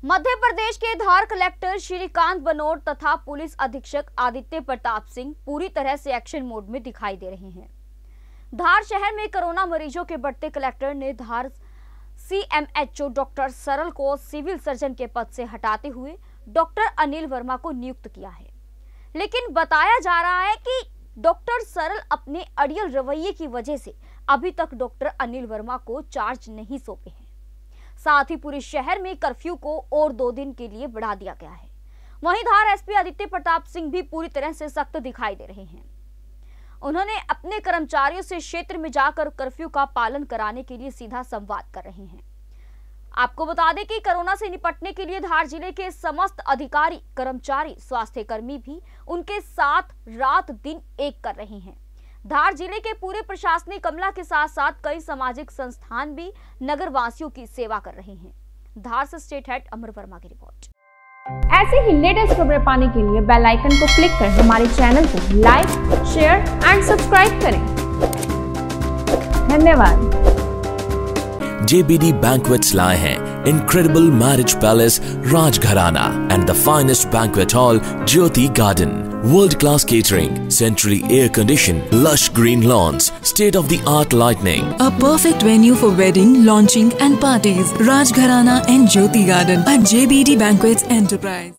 मध्य प्रदेश के धार कलेक्टर श्रीकांत बनोट तथा पुलिस अधीक्षक आदित्य प्रताप सिंह पूरी तरह से एक्शन मोड में दिखाई दे रहे हैं। धार शहर में कोरोना मरीजों के बढ़ते कलेक्टर ने धार सीएमएचओ डॉक्टर सरल को सिविल सर्जन के पद से हटाते हुए डॉक्टर अनिल वर्मा को नियुक्त किया है। लेकिन बताया जा रहा है कि डॉक्टर सरल अपने अड़ियल रवैये की वजह से अभी तक डॉक्टर अनिल वर्मा को चार्ज नहीं सौंपे हैं। साथ ही पूरे शहर में कर्फ्यू को और 2 दिन के लिए बढ़ा दिया गया है। वहीं धार एसपी आदित्य प्रताप सिंह भी पूरी तरह से सख्त दिखाई दे रहे हैं। उन्होंने अपने कर्मचारियों से क्षेत्र में जाकर कर्फ्यू का पालन कराने के लिए सीधा संवाद कर रहे हैं। आपको बता दें कि कोरोना से निपटने के लिए धार जिले के समस्त अधिकारी, कर्मचारी, स्वास्थ्य कर्मी भी उनके साथ रात दिन एक कर रहे हैं। धार जिले के पूरे प्रशासनिक अमला के साथ साथ कई सामाजिक संस्थान भी नगर वासियों की सेवा कर रहे हैं। धार से स्टेट हेड अमर वर्मा की रिपोर्ट। ऐसे ही लेटेस्ट खबरें पाने के लिए बेल आइकन को क्लिक कर हमारे चैनल को लाइक, शेयर एंड सब्सक्राइब करें। धन्यवाद। JBD Banquets लाए हैं Incredible Marriage Palace Rajgharana and the finest banquet hall Jyoti Garden. World-class catering, centrally air-conditioned, lush green lawns, state-of-the-art lighting. A perfect venue for wedding, launching and parties. Rajgharana and Jyoti Garden at JBD Banquets Enterprise.